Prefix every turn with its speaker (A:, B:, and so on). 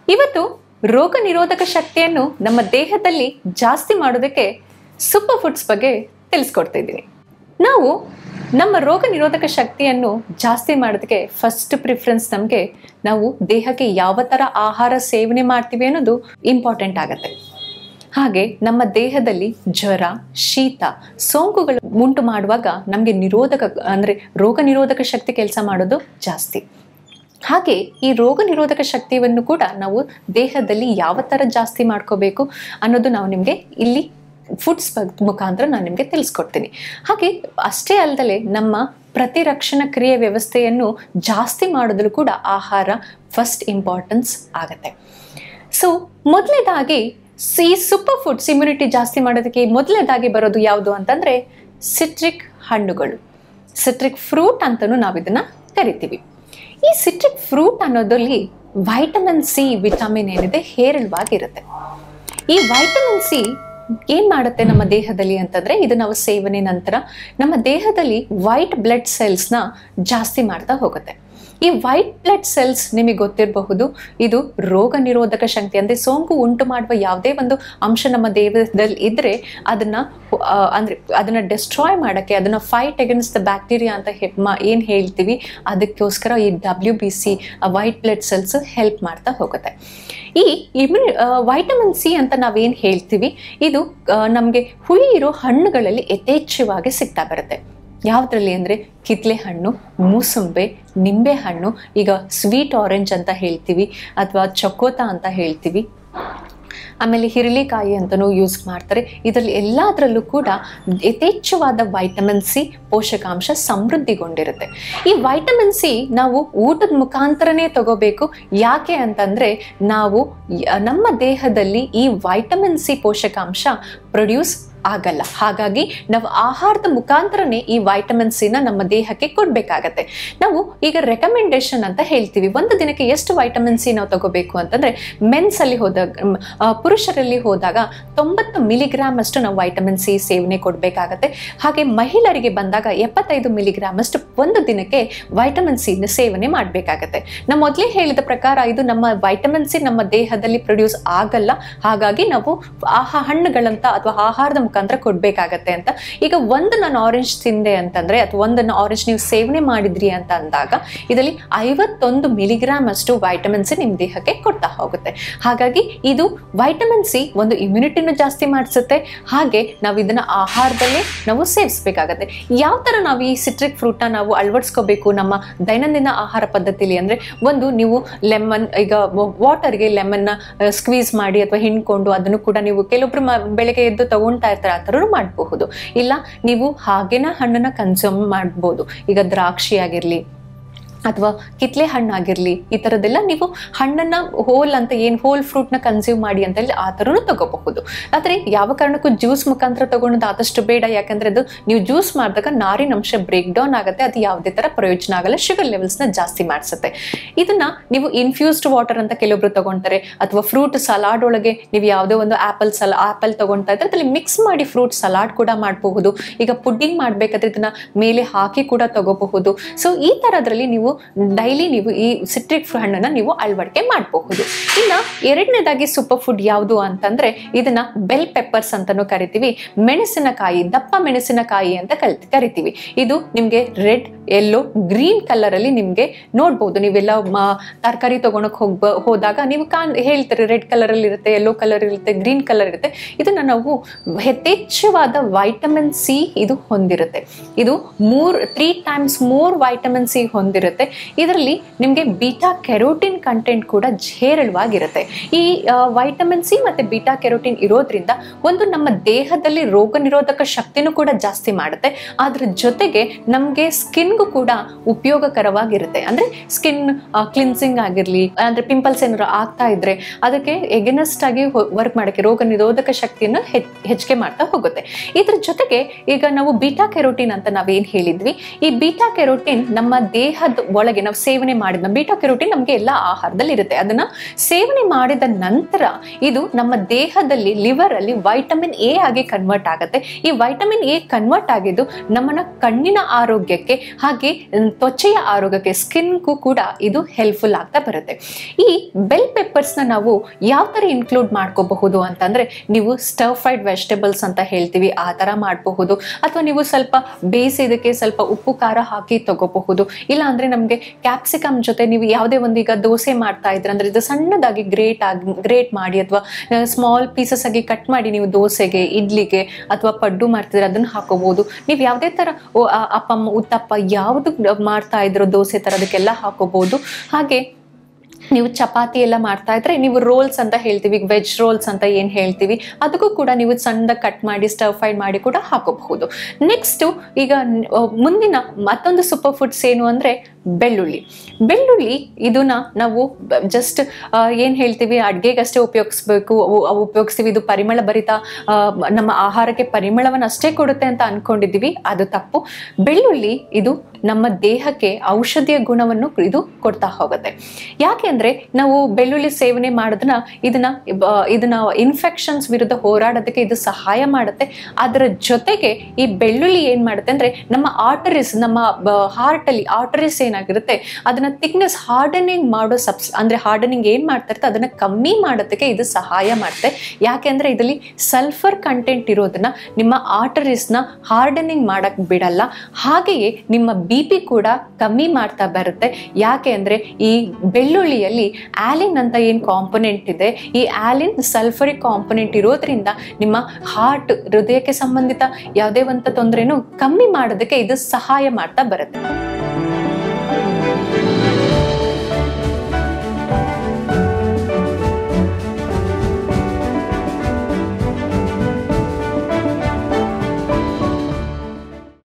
A: ಇವತ್ತು ರೋಗ ನಿರೋಧಕ ಶಕ್ತಿಯನ್ನು ನಮ್ಮ ದೇಹದಲ್ಲಿ ಜಾಸ್ತಿ ಮಾಡೋದಕ್ಕೆ ಸೂಪರ್ ಫುಡ್ಸ್ ಬಗ್ಗೆ ತಿಳಿಸ್ಕೊಡ್ತಾ ಇದ್ದೀನಿ. ನಾವು ನಮ್ಮ ರೋಗ ನಿರೋಧಕ ಶಕ್ತಿಯನ್ನು ಜಾಸ್ತಿ ಮಾಡೋದಕ್ಕೆ ಫಸ್ಟ್ ಪ್ರಿಫರೆನ್ಸ್ ನಮಗೆ ನಾವು ದೇಹಕ್ಕೆ ಯಾವ ಥರ ಆಹಾರ ಸೇವನೆ ಮಾಡ್ತೀವಿ ಅನ್ನೋದು ಇಂಪಾರ್ಟೆಂಟ್ ಆಗುತ್ತೆ. ಹಾಗೆ ನಮ್ಮ ದೇಹದಲ್ಲಿ ಜ್ವರ, ಶೀತ, ಸೋಂಕುಗಳು ಉಂಟು ಮಾಡುವಾಗ ನಮಗೆ ರೋಗ ನಿರೋಧಕ ಶಕ್ತಿ ಕೆಲಸ ಮಾಡೋದು ಜಾಸ್ತಿ. ಹಾಗೆ ಈ ರೋಗ ನಿರೋಧಕ ಶಕ್ತಿಯನ್ನು ಕೂಡ ನಾವು ದೇಹದಲ್ಲಿ ಯಾವ ಥರ ಜಾಸ್ತಿ ಮಾಡ್ಕೋಬೇಕು ಅನ್ನೋದು ನಾವು ನಿಮಗೆ ಇಲ್ಲಿ ಫುಡ್ಸ್ ಮುಖಾಂತರ ನಾನು ನಿಮಗೆ ತಿಳಿಸ್ಕೊಡ್ತೀನಿ. ಹಾಗೆ ಅಷ್ಟೇ ಅಲ್ಲದೆ ನಮ್ಮ ಪ್ರತಿರಕ್ಷಣಾ ಕ್ರಿಯೆ ವ್ಯವಸ್ಥೆಯನ್ನು ಜಾಸ್ತಿ ಮಾಡೋದ್ರೂ ಕೂಡ ಆಹಾರ ಫಸ್ಟ್ ಇಂಪಾರ್ಟೆನ್ಸ್ ಆಗುತ್ತೆ. ಸೊ ಮೊದಲನೇದಾಗಿ ಈ ಸೂಪರ್ ಫುಡ್ಸ್ ಇಮ್ಯುನಿಟಿ ಜಾಸ್ತಿ ಮಾಡೋದಕ್ಕೆ ಮೊದಲನೇದಾಗಿ ಬರೋದು ಯಾವುದು ಅಂತಂದರೆ ಸಿಟ್ರಿಕ್ ಹಣ್ಣುಗಳು, ಸಿಟ್ರಿಕ್ ಫ್ರೂಟ್ ಅಂತಲೂ ನಾವು ಇದನ್ನು ಕರಿತೀವಿ. ಈ ಸಿಟ್ರಿಕ್ ಫ್ರೂಟ್ ಅನ್ನೋದ್ರಲ್ಲಿ ವೈಟಮಿನ್ ಸಿ ವಿಟಮಿನ್ ಏನಿದೆ ಹೇರಳವಾಗಿರುತ್ತೆ. ಈ ವೈಟಮಿನ್ ಸಿ ಏನು ಮಾಡುತ್ತೆ ನಮ್ಮ ದೇಹದಲ್ಲಿ ಅಂತಂದರೆ, ಇದು ನಾವು ಸೇವನೆ ನಂತರ ನಮ್ಮ ದೇಹದಲ್ಲಿ ವೈಟ್ ಬ್ಲಡ್ ಸೆಲ್ಸ್ನ ಜಾಸ್ತಿ ಮಾಡ್ತಾ ಹೋಗುತ್ತೆ. ಈ ವೈಟ್ ಬ್ಲಡ್ ಸೆಲ್ಸ್ ನಿಮಗೆ ಗೊತ್ತಿರಬಹುದು, ಇದು ರೋಗ ನಿರೋಧಕ ಶಕ್ತಿ ಅಂದರೆ ಸೋಂಕು ಉಂಟು ಮಾಡುವ ಯಾವುದೇ ಒಂದು ಅಂಶ ನಮ್ಮ ದೇಹದಲ್ಲಿ ಇದ್ದರೆ ಅದನ್ನು ಡೆಸ್ಟ್ರಾಯ್ ಮಾಡೋಕ್ಕೆ, ಅದನ್ನು ಫೈಟ್ ಅಗೇನ್ಸ್ಟ್ ದ ಬ್ಯಾಕ್ಟೀರಿಯಾ ಅಂತ ಏನು ಹೇಳ್ತೀವಿ, ಅದಕ್ಕೋಸ್ಕರ ಈ WBC white blood cells help ಮಾಡ್ತಾ ಹೋಗುತ್ತೆ. ಈ ವೈಟಮಿನ್ ಸಿ ಅಂತ ನಾವೇನು ಹೇಳ್ತೀವಿ, ಇದು ನಮಗೆ ಹುಳಿ ಇರೋ ಹಣ್ಣುಗಳಲ್ಲಿ ಯಥೇಚ್ಛವಾಗಿ ಸಿಗ್ತಾ ಬರುತ್ತೆ. ಯಾವುದ್ರಲ್ಲಿ ಅಂದರೆ ಕಿತ್ಲೆ ಹಣ್ಣು, ಮೂಸಂಬೆ, ನಿಂಬೆ ಹಣ್ಣು, ಈಗ ಸ್ವೀಟ್ ಆರೆಂಜ್ ಅಂತ ಹೇಳ್ತೀವಿ ಅಥವಾ ಚಕೋತ ಅಂತ ಹೇಳ್ತೀವಿ, ಆಮೇಲೆ ಹಿರಳಿಕಾಯಿ ಅಂತಲೂ ಯೂಸ್ ಮಾಡ್ತಾರೆ. ಇದರಲ್ಲಿ ಎಲ್ಲದರಲ್ಲೂ ಕೂಡ ಯಥೇಚ್ಛವಾದ ವೈಟಮಿನ್ ಸಿ ಪೋಷಕಾಂಶ ಸಮೃದ್ಧಿಗೊಂಡಿರುತ್ತೆ. ಈ ವೈಟಮಿನ್ ಸಿ ನಾವು ಊಟದ ಮುಖಾಂತರನೇ ತಗೋಬೇಕು. ಯಾಕೆ ಅಂತಂದರೆ ನಾವು ನಮ್ಮ ದೇಹದಲ್ಲಿ ಈ ವೈಟಮಿನ್ ಸಿ ಪೋಷಕಾಂಶ ಪ್ರೊಡ್ಯೂಸ್ ಆಗಲ್ಲ. ಹಾಗಾಗಿ ನಾವು ಆಹಾರದ ಮುಖಾಂತರನೇ ಈ ವೈಟಮಿನ್ ಸಿನ ನಮ್ಮ ದೇಹಕ್ಕೆ ಕೊಡಬೇಕಾಗತ್ತೆ. ನಾವು ಈಗ ರೆಕಮೆಂಡೇಶನ್ ಅಂತ ಹೇಳ್ತೀವಿ, ಒಂದು ದಿನಕ್ಕೆ ಎಷ್ಟು ವೈಟಮಿನ್ ಸಿ ನಾವು ತಗೋಬೇಕು ಅಂತಂದರೆ, ಮೆನ್ಸಲ್ಲಿ ಹೋದಾಗ, ಪುರುಷರಲ್ಲಿ ಹೋದಾಗ 90 ಮಿಲಿಗ್ರಾಮ್ ಅಷ್ಟು ನಾವು ವೈಟಮಿನ್ ಸಿ ಸೇವನೆ ಕೊಡಬೇಕಾಗತ್ತೆ. ಹಾಗೆ ಮಹಿಳೆಯರಿಗೆ ಬಂದಾಗ 75 ಮಿಲಿಗ್ರಾಮ್ ಅಷ್ಟು ಒಂದು ದಿನಕ್ಕೆ ವೈಟಮಿನ್ ಸಿನ ಸೇವನೆ ಮಾಡಬೇಕಾಗತ್ತೆ. ನಾವು ಮೊದಲೇ ಹೇಳಿದ ಪ್ರಕಾರ ಇದು ನಮ್ಮ ವೈಟಮಿನ್ ಸಿ ನಮ್ಮ ದೇಹದಲ್ಲಿ ಪ್ರೊಡ್ಯೂಸ್ ಆಗಲ್ಲ. ಹಾಗಾಗಿ ನಾವು ಹಣ್ಣುಗಳಂತ ಅಥವಾ ಆಹಾರದ ಮುಖಾಂತರ ಕೊಡಬೇಕಾಗತ್ತೆ ಅಂತ. ಈಗ ಒಂದು ನಾನು ಆರೆಂಜ್ ತಿಂದೆ ಅಂತಂದರೆ ಅಥವಾ ಒಂದನ್ನು ಆರೆಂಜ್ ನೀವು ಸೇವನೆ ಮಾಡಿದ್ರಿ ಅಂತ ಅಂದಾಗ ಇದರಲ್ಲಿ 51 ಮಿಲಿಗ್ರಾಮ್ ಅಷ್ಟು ವೈಟಮಿನ್ ಸಿ ನಿಮ್ಮ ದೇಹಕ್ಕೆ ಕೊಡ್ತಾ ಹೋಗುತ್ತೆ. ಹಾಗಾಗಿ ಇದು ವೈಟಮಿನ್ ಸಿ ಒಂದು ಇಮ್ಯುನಿಟಿನೂ ಜಾಸ್ತಿ ಮಾಡಿಸುತ್ತೆ. ಹಾಗೆ ನಾವು ಇದನ್ನು ಆಹಾರದಲ್ಲೇ ನಾವು ಸೇವಿಸಬೇಕಾಗತ್ತೆ. ಯಾವ ಥರ ನಾವು ಈ ಸಿಟ್ರಿಕ್ ಫ್ರೂಟ್ನ ನಾವು ಅಳವಡಿಸ್ಕೋಬೇಕು ನಮ್ಮ ದೈನಂದಿನ ಆಹಾರ ಪದ್ಧತಿಲಿ ಅಂದರೆ, ಒಂದು ನೀವು ಲೆಮನ್, ಈಗ ವಾಟರ್ಗೆ ಲೆಮನ್ನ ಸ್ಕ್ವೀಸ್ ಮಾಡಿ ಅಥವಾ ಹಿಂಡ್ಕೊಂಡು ಅದನ್ನು ಕೂಡ ನೀವು ಕೆಲವೊಬ್ರು ಬೆಳಗ್ಗೆ ಎದ್ದು ತಗೊಳ್ತಾ ಇರ್ತಾರೆ, ಆ ಥರ ಮಾಡಬಹುದು. ಇಲ್ಲ ನೀವು ಹಾಗೇನ ಹಣ್ಣನ್ನ ಕನ್ಸ್ಯೂಮ್ ಮಾಡ್ಬೋದು. ಈಗ ದ್ರಾಕ್ಷಿ ಆಗಿರಲಿ ಅಥವಾ ಕಿತ್ಲೆ ಹಣ್ಣಾಗಿರಲಿ, ಈ ಥರದ್ದೆಲ್ಲ ನೀವು ಹಣ್ಣನ್ನು ಹೋಲ್ ಫ್ರೂಟ್ನ ಕನ್ಸ್ಯೂಮ್ ಮಾಡಿ ಅಂತ ಹೇಳಿ ಆ ಥರನೂ ತಗೋಬಹುದು. ಆದರೆ ಯಾವ ಕಾರಣಕ್ಕೂ ಜ್ಯೂಸ್ ಮುಖಾಂತರ ತಗೊಳೋದು ಆದಷ್ಟು ಬೇಡ. ಯಾಕಂದರೆ ಅದು ನೀವು ಜ್ಯೂಸ್ ಮಾಡಿದಾಗ ನಾರಿನಂಶ ಬ್ರೇಕ್ ಡೌನ್ ಆಗುತ್ತೆ, ಅದು ಯಾವುದೇ ಥರ ಪ್ರಯೋಜನ ಆಗಲ್ಲ, ಶುಗರ್ ಲೆವೆಲ್ಸ್ನ ಜಾಸ್ತಿ ಮಾಡಿಸುತ್ತೆ. ಇದನ್ನು ನೀವು ಇನ್ಫ್ಯೂಸ್ಡ್ ವಾಟರ್ ಅಂತ ಕೆಲವೊಬ್ರು ತಗೊಳ್ತಾರೆ, ಅಥವಾ ಫ್ರೂಟ್ ಸಲಾಡ್ ಒಳಗೆ ನೀವು ಯಾವುದೋ ಒಂದು ಆ್ಯಪಲ್ ತಗೊಳ್ತಾ ಇದ್ರೆ ಅದರಲ್ಲಿ ಮಿಕ್ಸ್ ಮಾಡಿ ಫ್ರೂಟ್ ಸಲಾಡ್ ಕೂಡ ಮಾಡಬಹುದು. ಈಗ ಪುಡ್ಡಿಂಗ್ ಮಾಡಬೇಕಾದ್ರೆ ಇದನ್ನು ಮೇಲೆ ಹಾಕಿ ಕೂಡ ತಗೋಬಹುದು. ಸೊ ಈ ಥರದ್ರಲ್ಲಿ ನೀವು ಡೈಲಿ ನೀವು ಈ ಸಿಟ್ರಿಕ್ ಹಣ್ಣನ್ನು ನೀವು ಅಳವಡಿಕೆ ಮಾಡಬಹುದು. ಇನ್ನು ಎರಡನೇದಾಗಿ ಸೂಪರ್ ಫುಡ್ ಯಾವುದು ಅಂತಂದ್ರೆ, ಇದನ್ನ ಬೆಲ್ ಪೆಪ್ಪರ್ಸ್ ಅಂತಾನೂ ಕರಿತೀವಿ. ಮೆಣಸಿನಕಾಯಿ, ದಪ್ಪ ಮೆಣಸಿನಕಾಯಿ ಅಂತ ಕರಿತೀವಿ. ಇದು ನಿಮ್ಗೆ ರೆಡ್, ಯೆಲ್ಲೋ, ಗ್ರೀನ್ ಕಲರ್ ಅಲ್ಲಿ ನಿಮ್ಗೆ ನೋಡ್ಬೋದು. ನೀವೆಲ್ಲ ತರಕಾರಿ ತಗೊಳಕ್ ಹೋದಾಗ ನೀವು ಹೇಳ್ತೀರಿ ರೆಡ್ ಕಲರ್ ಅಲ್ಲಿ ಇರುತ್ತೆ, ಯೆಲ್ಲೋ ಕಲರ್ ಇರುತ್ತೆ, ಗ್ರೀನ್ ಕಲರ್ ಇರುತ್ತೆ. ಇದನ್ನ ನಾವು ಯಥೇಚ್ಛವಾದ ವೈಟಮಿನ್ ಸಿ ಇದು ಹೊಂದಿರುತ್ತೆ. ಇದು 3 times more ವೈಟಮಿನ್ ಸಿ ಹೊಂದಿರುತ್ತೆ. ಇದರಲ್ಲಿ ನಿಮಗೆ ಬೀಟಾ ಕೆರೋಟಿನ್ ಕಂಟೆಂಟ್ ಕೂಡ ಹೇರಳವಾಗಿರುತ್ತೆ. ಈ ವೈಟಮಿನ್ ಸಿ ಮತ್ತೆ ಬೀಟಾ ಕೆರೋಟಿನ್ ಇರೋದ್ರಿಂದ ಒಂದು ನಮ್ಮ ದೇಹದಲ್ಲಿ ರೋಗ ನಿರೋಧಕ ಶಕ್ತಿನೂ ಕೂಡ ಜಾಸ್ತಿ ಮಾಡುತ್ತೆ. ಅದ್ರ ಜೊತೆಗೆ ನಮಗೆ ಸ್ಕಿನ್ಗೂ ಕೂಡ ಉಪಯೋಗಕರವಾಗಿರುತ್ತೆ. ಅಂದ್ರೆ ಸ್ಕಿನ್ ಕ್ಲಿನ್ಸಿಂಗ್ ಆಗಿರಲಿ, ಅಂದ್ರೆ ಪಿಂಪಲ್ಸ್ ಏನಾದ್ರು ಆಗ್ತಾ ಇದ್ರೆ ಅದಕ್ಕೆ ಎಗೇನೆಸ್ಟ್ ಆಗಿ ವರ್ಕ್ ಮಾಡೋಕ್ಕೆ ರೋಗ ನಿರೋಧಕ ಶಕ್ತಿಯನ್ನು ಹೆಚ್ಚಿಗೆ ಮಾಡ್ತಾ ಹೋಗುತ್ತೆ. ಇದ್ರ ಜೊತೆಗೆ ಈಗ ನಾವು ಬೀಟಾ ಕೆರೋಟಿನ್ ಅಂತ ನಾವೇನು ಹೇಳಿದ್ವಿ, ಈ ಬೀಟಾ ಕೆರೋಟಿನ್ ನಮ್ಮ ದೇಹದ ಒಳಗೆ ನಾವು ಸೇವನೆ ಮಾಡಿದ ಬೀಟಾ ಕೆರೋಟಿನ್ ನಮಗೆ ಎಲ್ಲ ಆಹಾರದಲ್ಲಿ ಇರುತ್ತೆ. ಅದನ್ನ ಸೇವನೆ ಮಾಡಿದ ನಂತರ ಇದು ನಮ್ಮ ದೇಹದಲ್ಲಿ ಲಿವರ್ ಅಲ್ಲಿ ವೈಟಮಿನ್ ಎ ಆಗಿ ಕನ್ವರ್ಟ್ ಆಗುತ್ತೆ. ಈ ವೈಟಮಿನ್ ಎ ಕನ್ವರ್ಟ್ ಆಗಿದ್ದು ನಮ್ಮನ್ನ ಕಣ್ಣಿನ ಆರೋಗ್ಯಕ್ಕೆ ಹಾಗೆ ತ್ವಚೆಯ ಆರೋಗ್ಯಕ್ಕೆ ಸ್ಕಿನ್ಗೂ ಕೂಡ ಇದು ಹೆಲ್ಪ್ಫುಲ್ ಆಗ್ತಾ ಬರುತ್ತೆ. ಈ ಬೆಲ್ ಪೆಪ್ಪರ್ಸ್ ನ ನಾವು ಯಾವ ತರ ಇನ್ಕ್ಲೂಡ್ ಮಾಡ್ಕೋಬಹುದು ಅಂತಂದ್ರೆ, ನೀವು ಸ್ಟರ್ ಫ್ರೈಡ್ ವೆಜಿಟೇಬಲ್ಸ್ ಅಂತ ಹೇಳ್ತೀವಿ ಆ ತರ ಮಾಡಬಹುದು, ಅಥವಾ ನೀವು ಸ್ವಲ್ಪ ಬೇಯಿಸಿದಕ್ಕೆ ಸ್ವಲ್ಪ ಉಪ್ಪು ಖಾರ ಹಾಕಿ ತಗೋಬಹುದು. ಇಲ್ಲ ಅಂದ್ರೆ ನಮ್ಗೆ ಕ್ಯಾಪ್ಸಿಕಮ್ ಜೊತೆ ನೀವು ಯಾವುದೇ ಒಂದು ಈಗ ದೋಸೆ ಮಾಡ್ತಾ ಇದ್ರೆ ಅಂದ್ರೆ ಇದು ಸಣ್ಣದಾಗಿ ಗ್ರೇಟ್ ಮಾಡಿ ಅಥವಾ ಸ್ಮಾಲ್ ಪೀಸಸ್ ಆಗಿ ಕಟ್ ಮಾಡಿ ನೀವು ದೋಸೆಗೆ, ಇಡ್ಲಿಗೆ ಅಥವಾ ಪಡ್ಡು ಮಾಡ್ತಿದ್ರೆ ಅದನ್ನ ಹಾಕೋಬಹುದು. ನೀವು ಯಾವುದೇ ತರ ಅಪ್ಪಮ್ಮ, ಉತ್ತಪ್ಪ ಯಾವುದು ಮಾಡ್ತಾ ಇದ್ರು ದೋಸೆ ತರ ಅದಕ್ಕೆಲ್ಲ ಹಾಕೋಬಹುದು. ಹಾಗೆ ನೀವು ಚಪಾತಿ ಎಲ್ಲ ಮಾಡ್ತಾ ಇದ್ರೆ ನೀವು ರೋಲ್ಸ್ ಅಂತ ಹೇಳ್ತೀವಿ, ವೆಜ್ ರೋಲ್ಸ್ ಅಂತ ಏನ್ ಹೇಳ್ತೀವಿ, ಅದಕ್ಕೂ ಕೂಡ ನೀವು ಸಣ್ಣದಾಗಿ ಕಟ್ ಮಾಡಿ ಸ್ಟರ್ ಫ್ರೈ ಮಾಡಿ ಕೂಡ ಹಾಕೋಬಹುದು. ನೆಕ್ಸ್ಟ್ ಈಗ ಮುಂದಿನ ಮತ್ತೊಂದು ಸೂಪರ್ ಫುಡ್ಸ್ ಏನು ಅಂದ್ರೆ ಬೆಳ್ಳುಳ್ಳಿ ಇದನ್ನ ನಾವು ಜಸ್ಟ್ ಏನ್ ಹೇಳ್ತೀವಿ ಅಡ್ಗೆಗಷ್ಟೇ ಉಪಯೋಗಿಸ್ತೀವಿ, ಇದು ಪರಿಮಳ ಭರಿತ ನಮ್ಮ ಆಹಾರಕ್ಕೆ ಪರಿಮಳವನ್ನು ಅಷ್ಟೇ ಕೊಡುತ್ತೆ ಅಂತ ಅನ್ಕೊಂಡಿದೀವಿ, ಅದು ತಪ್ಪು. ಬೆಳ್ಳುಳ್ಳಿ ಇದು ನಮ್ಮ ದೇಹಕ್ಕೆ ಔಷಧಿಯ ಗುಣವನ್ನು ಇದು ಕೊಡ್ತಾ ಹೋಗುತ್ತೆ. ಯಾಕೆ ಅಂದ್ರೆ ನಾವು ಬೆಳ್ಳುಳ್ಳಿ ಸೇವನೆ ಮಾಡೋದನ್ನ ಇದನ್ನ ಇನ್ಫೆಕ್ಷನ್ಸ್ ವಿರುದ್ಧ ಹೋರಾಡೋದಕ್ಕೆ ಇದು ಸಹಾಯ ಮಾಡುತ್ತೆ. ಅದರ ಜೊತೆಗೆ ಈ ಬೆಳ್ಳುಳ್ಳಿ ಏನ್ ಮಾಡುತ್ತೆ ಅಂದ್ರೆ ನಮ್ಮ ಆರ್ಟರೀಸ್, ನಮ್ಮ ಹಾರ್ಟ್ ಅಲ್ಲಿ ಆರ್ಟರೀಸ್ ಏನಾಗಿರುತ್ತೆ ಅದನ್ನ ಥಿಕ್ನೆಸ್ ಹಾರ್ಡನಿಂಗ್ ಮಾಡೋ ಅಂದ್ರೆ ಹಾರ್ಡನಿಂಗ್ ಏನ್ ಮಾಡ್ತಾ ಇರುತ್ತೆ ಅದನ್ನ ಕಮ್ಮಿ ಮಾಡೋದಕ್ಕೆ ಇದು ಸಹಾಯ ಮಾಡುತ್ತೆ. ಯಾಕೆಂದ್ರೆ ಇದರಲ್ಲಿ ಸಲ್ಫರ್ ಕಂಟೆಂಟ್ ಇರೋದನ್ನ ನಿಮ್ಮ ಆರ್ಟರೀಸ್ ನ ಹಾರ್ಡನಿಂಗ್ ಮಾಡಕ್ ಬಿಡಲ್ಲ. ಹಾಗೆಯೇ ನಿಮ್ಮ BP ಕೂಡ ಕಮ್ಮಿ ಮಾಡ್ತಾ ಬರುತ್ತೆ. ಯಾಕೆ ಅಂದ್ರೆ ಈ ಬೆಳ್ಳುಳ್ಳಿಯಲ್ಲಿ ಆಲಿನ್ ಅಂತ ಏನ್ ಕಾಂಪೊನೆಂಟ್ ಇದೆ, ಈ ಆಲಿನ್ ಸಲ್ಫರಿಕ್ ಕಾಂಪೊನೆಂಟ್ ಇರೋದ್ರಿಂದ ನಿಮ್ಮ ಹಾರ್ಟ್, ಹೃದಯಕ್ಕೆ ಸಂಬಂಧಿತ ಯಾವುದೇ ಒಂದು ತೊಂದರೆನೂ ಕಮ್ಮಿ ಮಾಡೋದಕ್ಕೆ ಇದು ಸಹಾಯ ಮಾಡ್ತಾ ಬರುತ್ತೆ.